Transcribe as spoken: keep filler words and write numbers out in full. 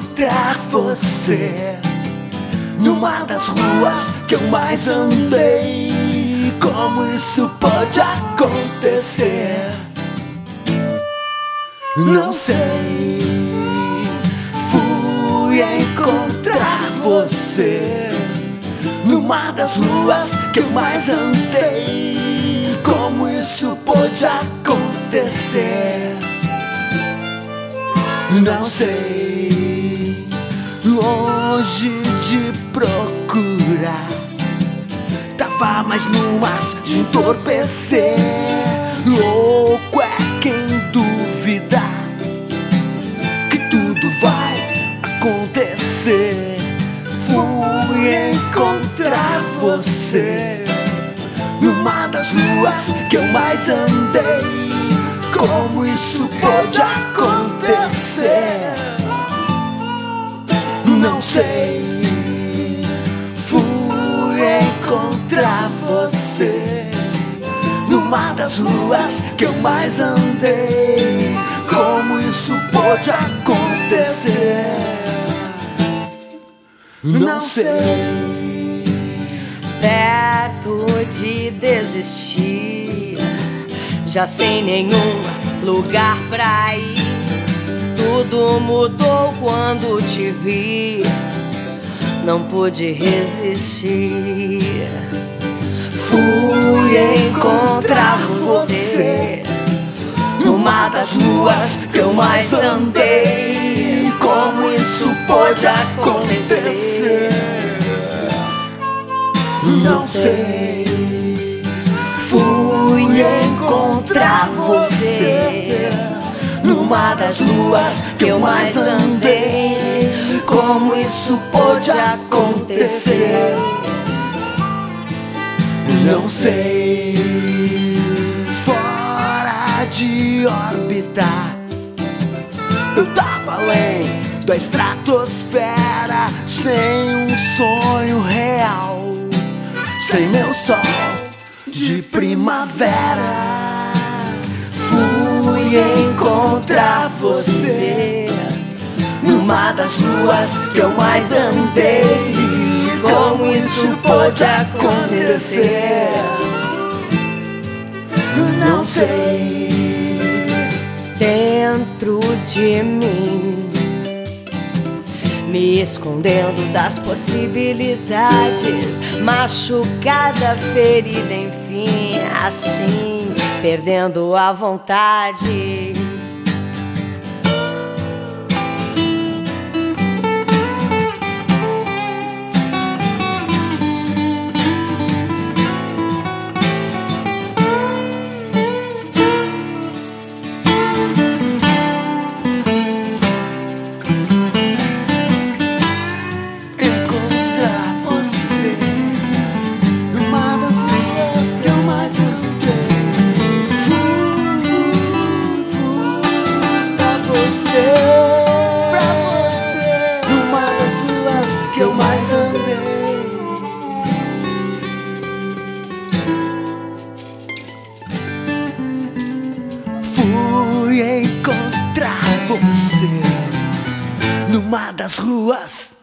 encontrar você numa das ruas que eu mais andei. Como isso pode acontecer? Não sei. Fui encontrar você numa das ruas que eu mais andei. Como isso pode acontecer? Não sei. Longe de procurar, tava mais numas de entorpecer. Louco é quem duvidar que tudo vai acontecer. Fui encontrar você numa das ruas que eu mais andei. Como isso pode acontecer? Não sei. Fui encontrar você numa das ruas que eu mais andei. Como isso pode acontecer? Não sei. Perto de desistir, já sem nenhum lugar pra ir. Tudo mudou quando te vi, não pude resistir. Fui encontrar você numa das ruas que eu mais andei. Como isso pode acontecer? Não sei. Fui encontrar você numa das ruas que eu mais andei. Como isso pode acontecer? Não sei. Fora de órbita, eu tava além da estratosfera, sem um sonho real, sem meu sol de primavera. Fui encontrar você numa das ruas que eu mais andei. Como isso pode acontecer? Não sei. Dentro de mim, me escondendo das possibilidades, machucada, ferida, enfim, assim, perdendo a vontade. Fui encontrar você numa das ruas